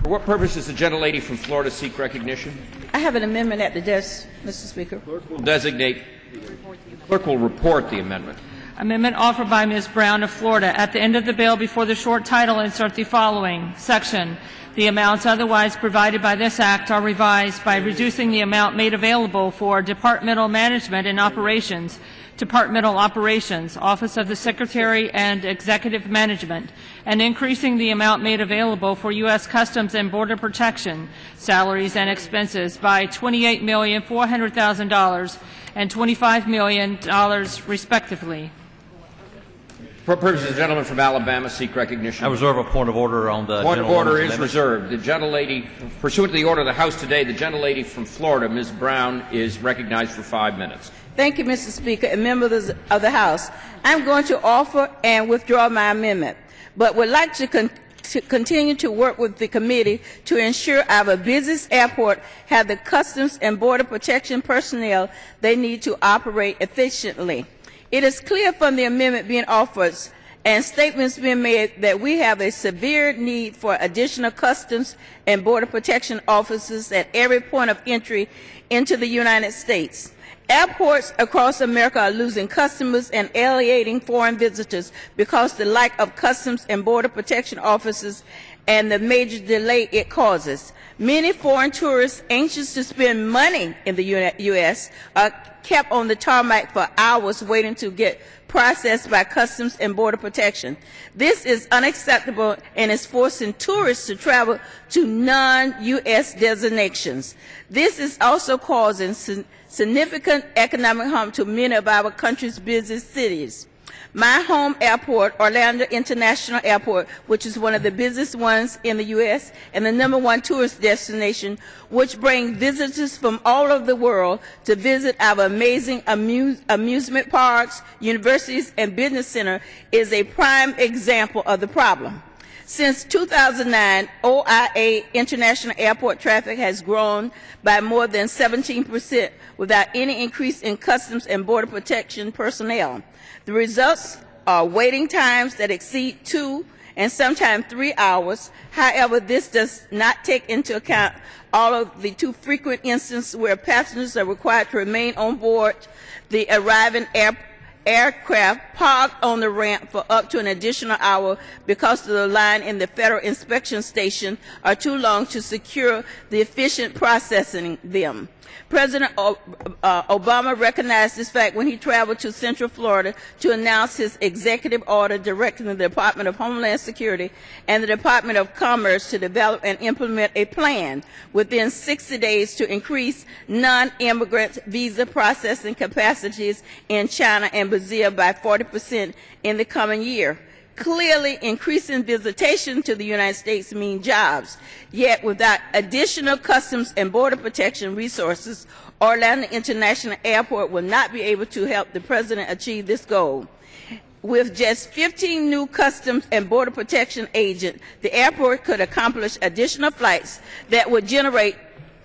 For what purpose does the gentlelady from Florida seek recognition? I have an amendment at the desk, Mr. Speaker. Clerk will report the amendment. Amendment offered by Ms. Brown of Florida. At the end of the bill, before the short title, insert the following section. The amounts otherwise provided by this Act are revised by reducing the amount made available for departmental management and operations, departmental operations, Office of the Secretary and Executive Management, and increasing the amount made available for U.S. Customs and Border Protection, salaries and expenses by $28,400,000 and $25 million, respectively. For purposes, the gentleman from Alabama seek recognition. I reserve a point of order on the point of order is amendment. reserved. The gentlelady, pursuant to the order of the House today, the gentlelady from Florida, Ms. Brown, is recognized for 5 minutes. Thank you, Mr. Speaker and members of the House. I'm going to offer and withdraw my amendment, but would like to continue to work with the committee to ensure our busiest airport have the Customs and Border Protection personnel they need to operate efficiently. It is clear from the amendment being offered and statements being made that we have a severe need for additional Customs and Border Protection officers at every point of entry into the United States. Airports across America are losing customers and alienating foreign visitors because of the lack of Customs and Border Protection officers and the major delay it causes. Many foreign tourists anxious to spend money in the U.S. are kept on the tarmac for hours waiting to get processed by Customs and Border Protection. This is unacceptable and is forcing tourists to travel to non-U.S. destinations. This is also causing significant economic harm to many of our country's busiest cities. My home airport, Orlando International Airport, which is one of the busiest ones in the U.S. and the #1 tourist destination, which brings visitors from all over the world to visit our amazing amusement parks, universities, and business center, is a prime example of the problem. Since 2009, OIA International Airport traffic has grown by more than 17% without any increase in Customs and Border Protection personnel. The results are waiting times that exceed 2 and sometimes 3 hours. However, this does not take into account all of the too frequent instances where passengers are required to remain on board the arriving aircraft parked on the ramp for up to an additional hour because the line in the federal inspection station are too long to secure the efficient processing them. President Obama recognized this fact when he traveled to Central Florida to announce his executive order directing the Department of Homeland Security and the Department of Commerce to develop and implement a plan within 60 days to increase non-immigrant visa processing capacities in China and Brazil by 40% in the coming year. Clearly, increasing visitation to the United States means jobs. Yet, without additional Customs and Border Protection resources, Orlando International Airport will not be able to help the President achieve this goal. With just 15 new Customs and Border Protection agents, the airport could accomplish additional flights that would generate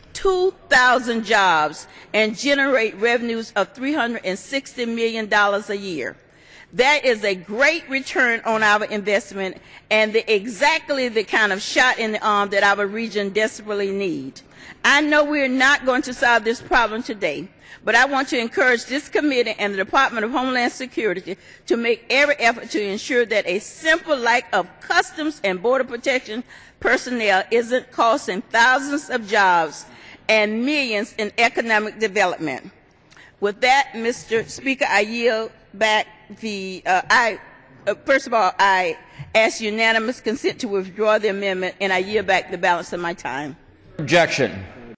2,000 jobs and generate revenues of $360 million a year. That is a great return on our investment and exactly the kind of shot in the arm that our region desperately needs. I know we are not going to solve this problem today, but I want to encourage this committee and the Department of Homeland Security to make every effort to ensure that a simple lack of Customs and Border Protection personnel isn't costing thousands of jobs and millions in economic development. With that, Mr. Speaker, I yield back first of all, I ask unanimous consent to withdraw the amendment, and I yield back the balance of my time. Objection.